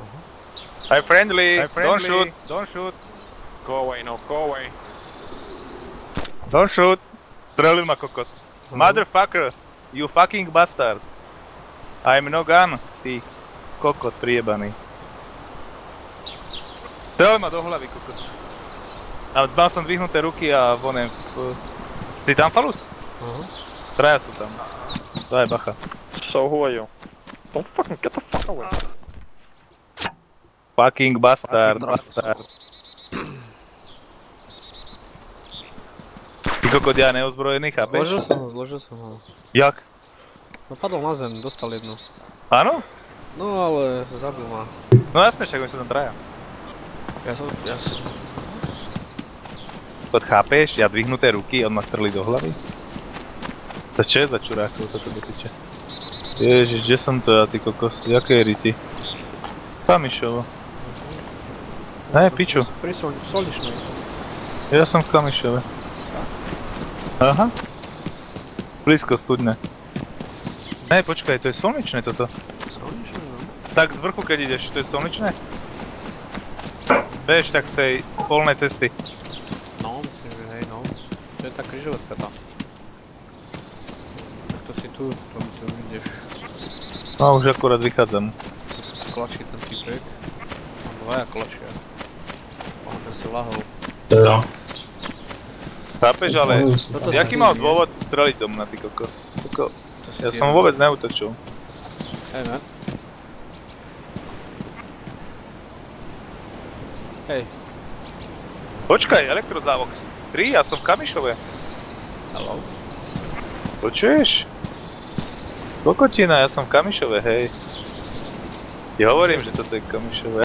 I'm friendly. Hey, friendly. Don't shoot. Don't shoot. Go away, no, go away. Don't shoot. Strelil ma kokot. Motherfucker. You fucking bastard. I'm no gun. Ty kokot priebaný. Strelil ma do hlavy kokot. A mal som dvihnuté ruky a vonem. Ty tam, Falus? Traja sú tam. Daj bacha. So who are you? Don't fucking get the fuck away. Fucking bastard, bastard. Ty kokot, ja neozbrojený, chápeš? Zložil som ho. Jak? No padol na zem, dostal jednu. Áno? No ale zabil ma. No jasne, však oni sú tam traja. Ja som... Kokot, chápeš? Ja dvihnuté ruky, on ma strelí do hlavy. To čo je za čurákov toto dotyče? Ježiš, kde som to ja, ty kokos? Jaké rity? Kamišovo. Hej, piču. Pri Solišnej. Ja som v Kamišove. Aha. Blízko studne. Hej, počkaj, to je slnečné toto. Solišnej, no. Tak z vrchu keď ideš, to je slnečné? Vieš, tak z tej polnej cesty. No, myslím, že hej, no. To je tá križovatka tam. Tak to si tu ideš. No už akurát vychádzam. Klačí ten typek. Mám dvaja klačia. Ten si lahol. Jo. Chápeš, ale jaký mal dôvod streliť do mňa, ty kokos? Ja som vôbec neútočil. Hej, ne? Hej. Počkaj, elektrozávok 3, ja som v Kamišove. Hello. Počuješ? Kokotina, ja som v Kamišove, hej. Ti hovorím, že toto je Kamišove.